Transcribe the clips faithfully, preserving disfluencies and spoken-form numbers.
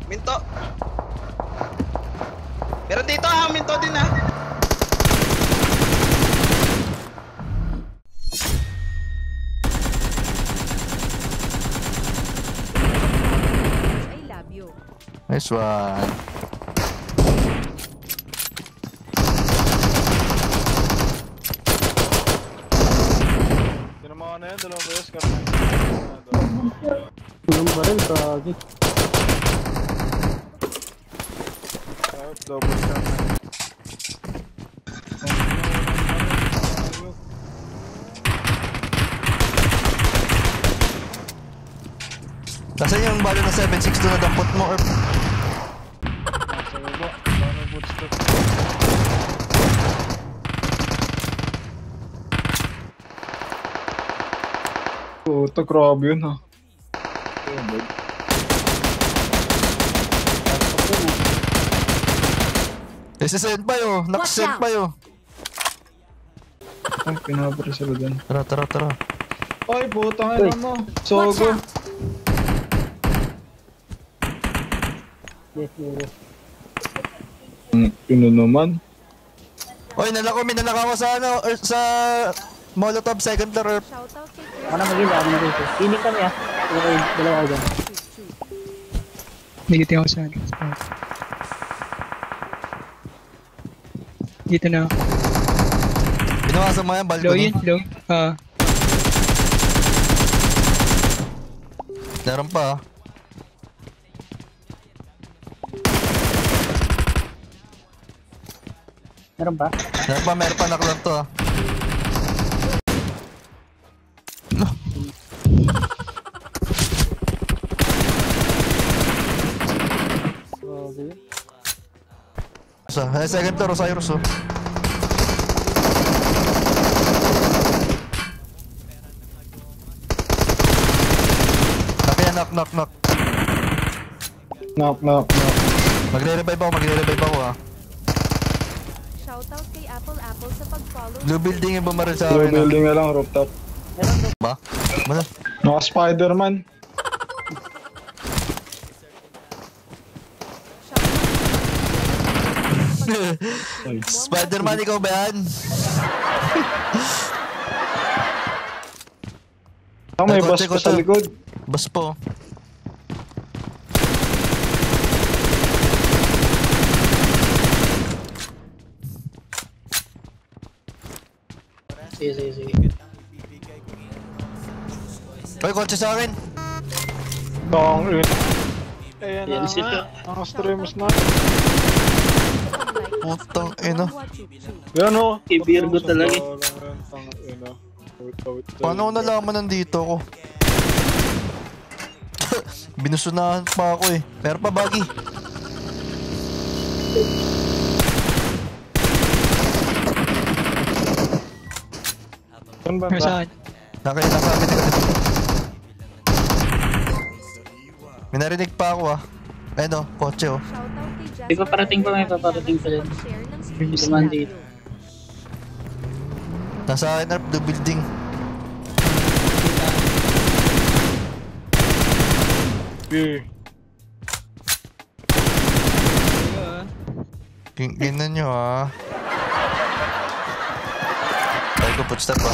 Minto. Meron dito ah, minto din ah. I love you. Nice one. Tinamaan na yan, dalawang beses karami. Tulong ba rin, kagi. Double shot. Kasi yung balo na seven six two na dampot mo, Erp. Nasa baba, paano bootstrap? Puta, grabe yun ha. Isisend pa yun, nakasend pa yun. Ay, pinabari sila dyan. Tara, tara, tara. Ay, putang ina mo. Sogo. Yes, yes. Pino naman. Oy, nalako, may nalakaw sa ano, er, sa Molotov second floor, Erp. Shoutout kay Ako na mag-ina, ako na mag-ina. Piling kami ah. Okay, dalawa ako dyan. Negative ako sa akin. Dito na. Binawasan mo yan, Low balcony. yun, low. Ah. Meron pa, ah. Meron ba? Meron pa, meron pa, nakulang to, ah. No. Okay. Sa, eh, second floor, Cyrus, oh. Nakaya, knock, knock, knock. Knock, knock, knock. Magre-revive ako, magre-revive ako, ah. Shoutout kay Apple Apple sa pag-follow. Blue building yung bumaril sa Blue akin, ah. building na lang, rooftop. Ba? Mana? Naka-Spider-Man. Spider-Man, ikaw ba yan? Ah, may Ay, boss kotse, pa sa kotse. likod. Bus po. Sige, sige, sige. Oy, kotse sa akin. Tong in. Ayan Yan, na sit nga. ka. Ang streams na. Putang ina. Yan o. Kay Virgo talaga eh. Paano ko nalaman nandito ako? Binusunahan pa ako eh. Pero pa bagi. Saan ba ba? Nasaan? Nakaya nakakit ka. May narinig pa ako ah. Ayun oh, kotse oh. May paparating pa, may paparating pa dyan. Hindi naman dito. Nasa akin Arp, the building. Yeah. King-inan nyo ah. Tayo ko footstep ah.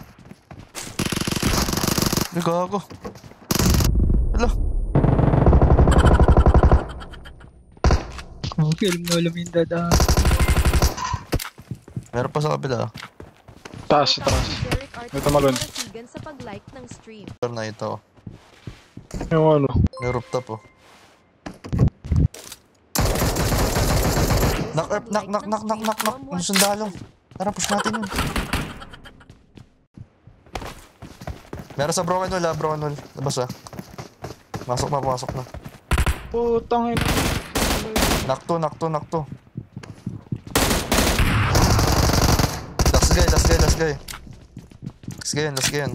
Ay, gago. Hala. Okay, alam na alam yung dada. Meron pa sa kabila ah. Taas, taas. May tumalon. sa pag-like ng stream. Ito na ito. Yung ano. May rooftop oh. Knock, Erp, knock, knock, knock, knock, knock, knock. Yung sundalo. Tara, push natin yun. Meron sa broken wall ah, broken wall. Labas ah. Masok na, pumasok na. Putang ina. Knock to, knock to, knock to. Last guy, last guy, last guy. Last guy yan, last guy yan.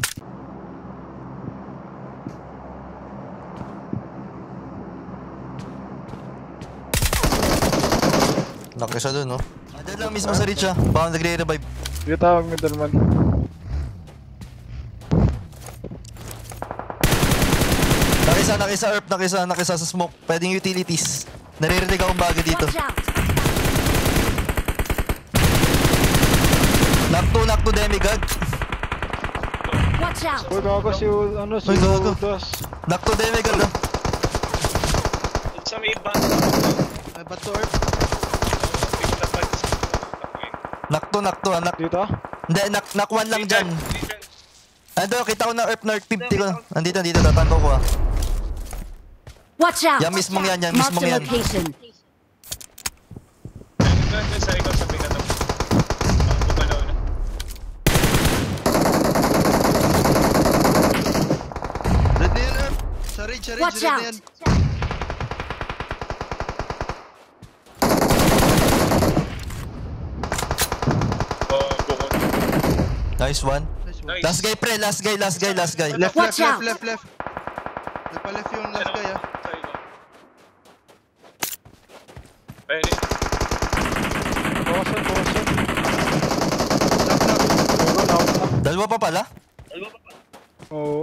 Knock siya dun, no? Andyan lang mismo sa reach ah. Baka nagre-revive. Yung tawag middleman. Naki Nakisa, nakisa, Earp, nakisa, nakisa sa smoke. Pwedeng utilities. Naririnig akong bagay dito. Watch out! Knock to, knock to demigod. Watch out! Uy, gago si ano si Uy, gago. Udas. Knock to demigod ah. Sa may iba. May bato Earp. Knock to, knock to ah. Knock. Dito? Hindi, knock, knock one lang dyan. Ando, kita ko na Earp North fifty ko. Andito, andito, tatanto ko ah. Watch out! Yan mismong yan, yan Mark mismong the yan. location. Sa ikaw sa bigat ako. Ang bumalaw na. Red na yan Earp. Sa ridge, sa ridge, Watch red na out! yan. Oh, bukod. Nice one. Nice one. Nice. Last guy pre, last guy, last guy, last guy. Left, Watch left, out. left, left, left. Nagpa-left yung last guy ah. Sa iba. Ayun eh. Bossan, bossan. Knock, knock. Gago, knock na. Dalawa pa pala? Oo.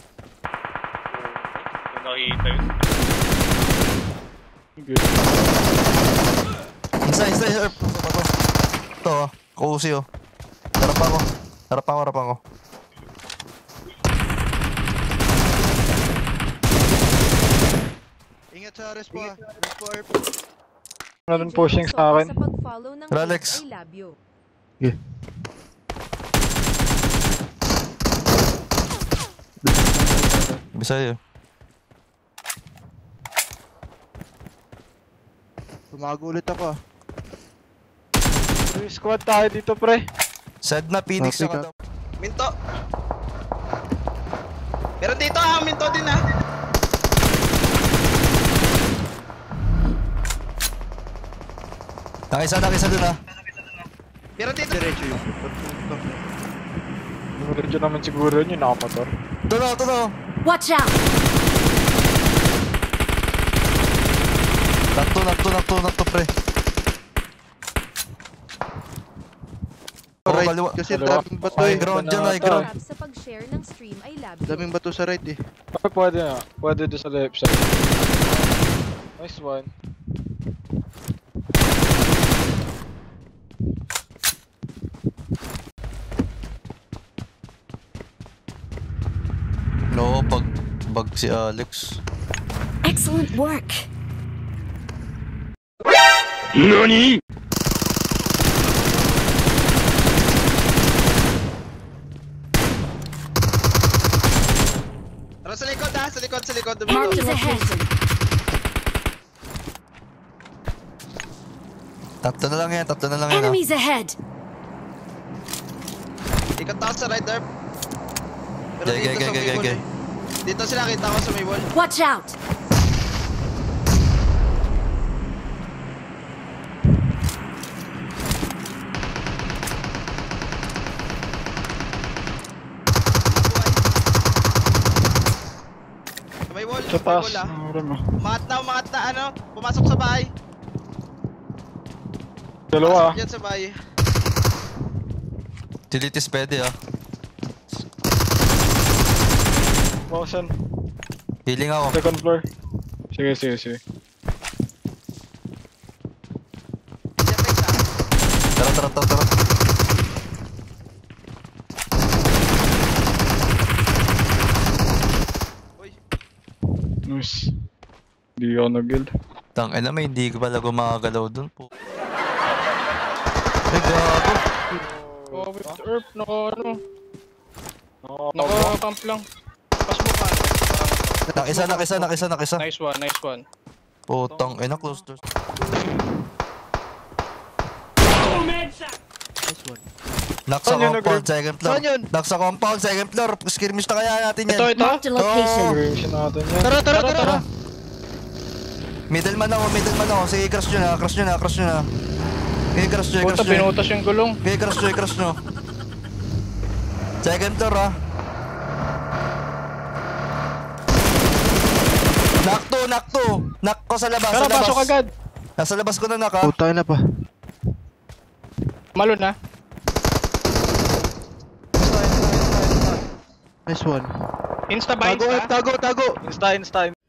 Kung nakita yun. Good. Isa, isa, isa, Earp. Ito oh, kuusi oh. Harap ako. Harap ako, harap ako. Ingat sa respo ah. Respo Earp. Meron pushing sa akin. Sa pag-follow ng Ralex. page, I love you. Bisaya. Tumago ulit ako ah. Three squad tayo dito, pre. Sad na Phoenix Copy sa ka. Minto. Meron dito ah, minto din ah. Nakisa, nakisa dun ah. Meron dito. Diretso yun. Diretso naman siguro yun, yung nakamotor. Ito na, ito na. Watch out! Nakto, nakto, nakto, nakto pre. Oo, Right, kaliwa. kasi Kaliwa. daming bato High eh. ground dyan, high Banata. ground. Tap sa pag-share ng stream, I love you. Daming bato sa right eh. Ay, pwede na. Pwede doon sa left side. Nice one. No, pag bag si Alex. Excellent work! Tara sa likod ah, sa likod, sa likod. Enemies ahead! Tatlo na lang yan, tatlo na lang yan ah. Enemies ahead! Ikot ako sa right Earp. Pero Gay, dito gay, sa gay, may gay, wall gay. eh. Dito sila kita ko sa may wall. Watch out! Sa may wall, Sa sa may taas. wall ah. Ang ram ah. Umangat na, umangat na ano. Pumasok sa bahay. Dalawa ah. Pumasok dyan sa bahay. Utilities pwede ah. Bossan. Healing ako. Second floor. Sige, sige, sige. Diyan pa isa. Tara, tara, tara, tara. Uy, Nice. Hindi ako nag-guild. Tang ina may hindi ko pala gumagalaw dun po. Ay gago. Oh, with Earp, naka ano. Nakakaba. Naka-camp lang. Pas mo pa. Nakisa, nakisa, nakisa, nakisa. Nice one, nice one. Putang ina, close doors. Knock sa Saan yun, compound, nag-rip? second floor. Saan yun? Knock sa compound, second floor. Skirmish na kaya natin yan. Ito, ito. Mark the location. Duration natin yan. tara, tara, tara. Middleman ako, middleman ako. Sige, crush nyo na, crush nyo na, crush nyo na. Sige, crush nyo, Punta, crush nyo. pinutas yung gulong. Sige, crush nyo, crush nyo. Second floor ah. Knock to, knock to. Knock ko sa labas, Tara, sa labas. pasok agad. Nasa labas ko na knock ah. Puta na pa. Malo na. Nice one. Insta binds Tago, ka. Earp, tago, tago. Insta, insta,